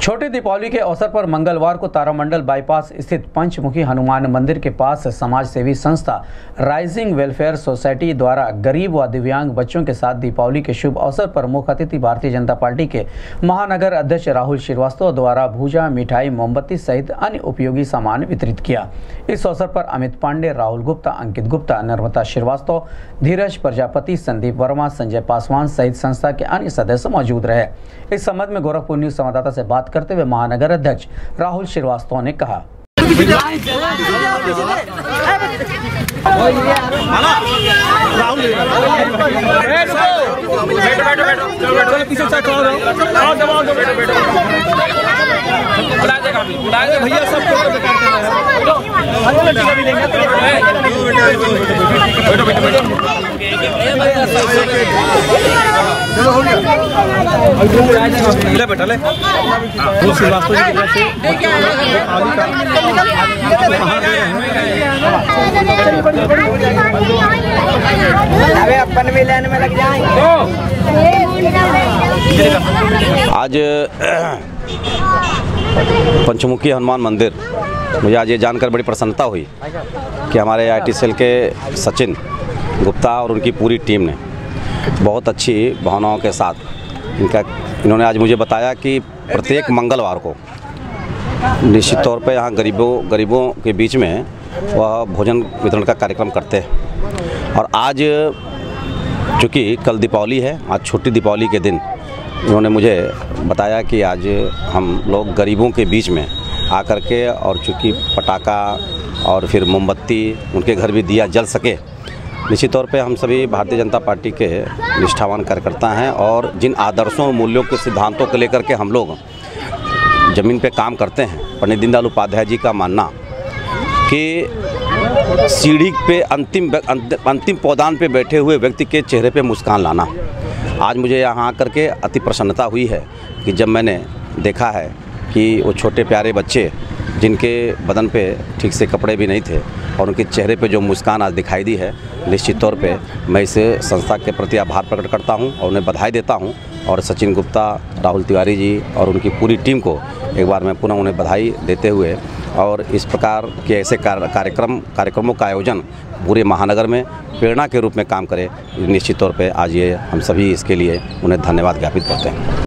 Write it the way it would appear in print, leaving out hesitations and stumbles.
छोटी दीपावली के अवसर पर मंगलवार को तारामंडल बाईपास स्थित पंचमुखी हनुमान मंदिर के पास समाज सेवी संस्था राइजिंग वेलफेयर सोसाइटी द्वारा गरीब व दिव्यांग बच्चों के साथ दीपावली के शुभ अवसर पर मुख्य अतिथि भारतीय जनता पार्टी के महानगर अध्यक्ष राहुल श्रीवास्तव द्वारा भूजा, मिठाई, मोमबत्ती सहित अन्य उपयोगी सामान वितरित किया। इस अवसर पर अमित पांडे, राहुल गुप्ता, अंकित गुप्ता, नर्मदा श्रीवास्तव, धीरज प्रजापति, संदीप वर्मा, संजय पासवान सहित संस्था के अन्य सदस्य मौजूद रहे। इस संबंध में गोरखपुर न्यूज संवाददाता से बात करते हुए महानगर अध्यक्ष राहुल श्रीवास्तव ने कहा, भैया अपन भी लेने में लग जाएंगे। आज पंचमुखी हनुमान मंदिर, मुझे आज ये जानकर बड़ी प्रसन्नता हुई कि हमारे आईटी सेल के सचिन गुप्ता और उनकी पूरी टीम ने बहुत अच्छी भावनाओं के साथ इन्होंने आज मुझे बताया कि प्रत्येक मंगलवार को निश्चित तौर पे यहाँ गरीबों के बीच में वह भोजन वितरण का कार्यक्रम करते हैं। और आज चूँकि कल दीपावली है, आज छोटी दीपावली के दिन इन्होंने मुझे बताया कि आज हम लोग गरीबों के बीच में आकर के और चूँकि पटाखा और फिर मोमबत्ती उनके घर भी दिया जल सके। निश्चित तौर पे हम सभी भारतीय जनता पार्टी के निष्ठावान कार्यकर्ता हैं और जिन आदर्शों, मूल्यों के सिद्धांतों को लेकर के हम लोग ज़मीन पे काम करते हैं। पंडित दीनदयाल उपाध्याय जी का मानना कि सीढ़ी पे अंतिम पौधान पे बैठे हुए व्यक्ति के चेहरे पे मुस्कान लाना। आज मुझे यहाँ आकर के अति प्रसन्नता हुई है कि जब मैंने देखा है कि वो छोटे प्यारे बच्चे जिनके बदन पे ठीक से कपड़े भी नहीं थे और उनके चेहरे पे जो मुस्कान आज दिखाई दी है, निश्चित तौर पे मैं इस संस्था के प्रति आभार प्रकट करता हूं और उन्हें बधाई देता हूं। और सचिन गुप्ता, राहुल तिवारी जी और उनकी पूरी टीम को एक बार मैं पुनः उन्हें बधाई देते हुए और इस प्रकार के ऐसे कार्यक्रमों का आयोजन पूरे महानगर में प्रेरणा के रूप में काम करे, निश्चित तौर पे आज ये हम सभी इसके लिए उन्हें धन्यवाद ज्ञापित करते हैं।